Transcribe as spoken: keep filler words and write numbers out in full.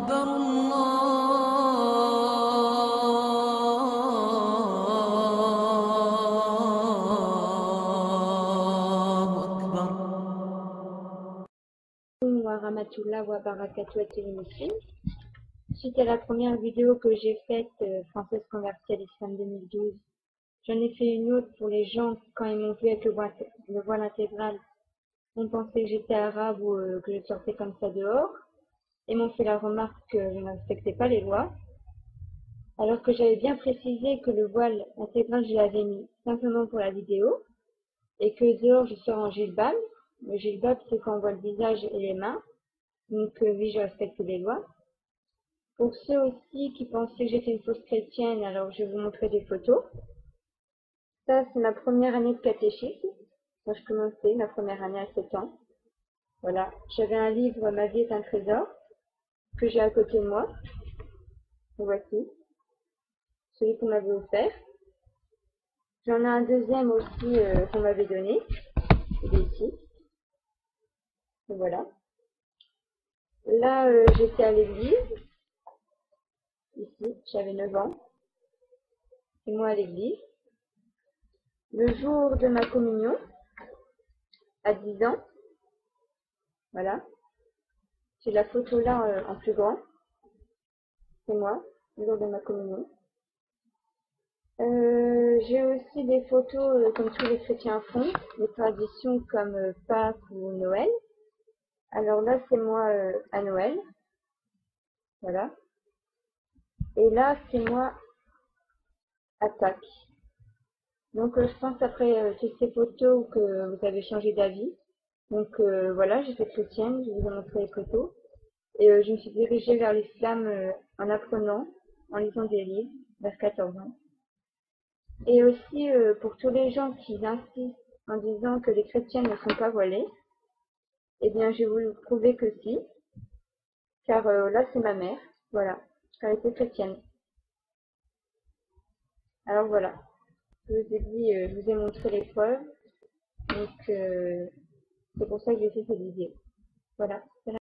أكبر الله أكبر. Wa rahmatullah wa barakatuh à tous les musulmans. Suite à la première vidéo que j'ai faite, euh, Française convertie à l'islam deux mille douze, j'en ai fait une autre pour les gens quand ils m'ont vu avec le voile, le voile intégral. On pensait que j'étais arabe ou euh, que je sortais comme ça dehors, et m'ont fait la remarque que je ne respectais pas les lois, alors que j'avais bien précisé que le voile intégral je l'avais mis simplement pour la vidéo, et que dehors je sors en gilbab. Le gilbab c'est quand on voit le visage et les mains, donc euh, oui je respecte les lois. Pour ceux aussi qui pensaient que j'étais une fausse chrétienne, alors je vais vous montrer des photos. Ça, c'est ma première année de catéchisme. Quand je commençais, ma première année à sept ans. Voilà. J'avais un livre, Ma vie est un trésor, que j'ai à côté de moi. Le voici. Celui qu'on m'avait offert. J'en ai un deuxième aussi euh, qu'on m'avait donné. Il est ici. Et voilà. Là, euh, j'étais à l'église. Ici, j'avais neuf ans. C'est moi à l'église. Le jour de ma communion, à dix ans. Voilà. J'ai la photo là euh, en plus grand. C'est moi, le jour de ma communion. Euh, j'ai aussi des photos euh, comme tous les chrétiens font, des traditions comme euh, Pâques ou Noël. Alors là, c'est moi euh, à Noël. Voilà. Et là, c'est moi à Pâques. Donc euh, je pense après euh, toutes ces photos que vous avez changé d'avis. Donc euh, voilà, j'étais chrétienne, je vous ai montré les photos. Et euh, je me suis dirigée vers l'islam euh, en apprenant, en lisant des livres, vers quatorze ans. Et aussi euh, pour tous les gens qui insistent en disant que les chrétiennes ne sont pas voilées, eh bien je vais vous prouver que si, car euh, là c'est ma mère, voilà, elle était chrétienne. Alors voilà, je vous ai dit, euh, je vous ai montré les preuves, donc euh, c'est pour ça que j'ai fait cette vidéo. Voilà.